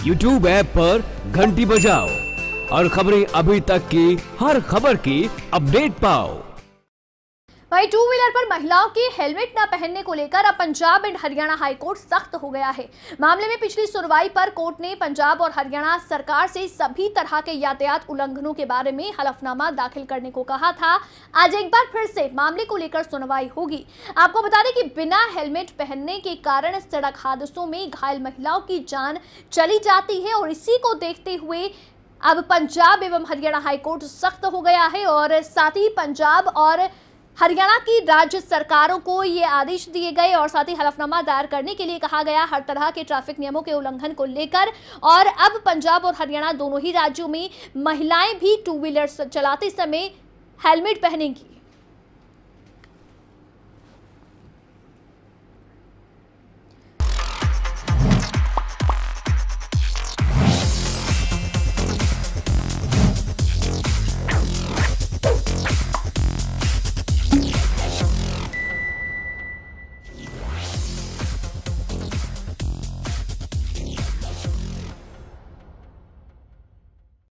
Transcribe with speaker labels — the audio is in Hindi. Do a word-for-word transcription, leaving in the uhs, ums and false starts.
Speaker 1: यूट्यूब ऐप पर घंटी बजाओ और खबरें अभी तक की हर खबर की अपडेट पाओ।
Speaker 2: वहीं टू व्हीलर पर महिलाओं के हेलमेट न पहनने को लेकर अब पंजाब एंड हरियाणा हाईकोर्ट सख्त हो गया है। मामले में पिछली सुनवाई पर कोर्ट ने पंजाब और हरियाणा सरकार से सभी तरह के यातायात उल्लंघनों के बारे में हलफनामा दाखिल करने को कहा था। आज एक बार फिर से मामले को लेकर सुनवाई होगी। आपको बता दें कि बिना हेलमेट पहनने के कारण सड़क हादसों में घायल महिलाओं की जान चली जाती है और इसी को देखते हुए अब पंजाब एवं हरियाणा हाईकोर्ट सख्त हो गया है और साथ ही पंजाब और हरियाणा की राज्य सरकारों को ये आदेश दिए गए और साथ ही हलफनामा दायर करने के लिए कहा गया हर तरह के ट्रैफिक नियमों के उल्लंघन को लेकर। और अब पंजाब और हरियाणा दोनों ही राज्यों में महिलाएं भी टू व्हीलर चलाते समय हेलमेट पहनेंगी।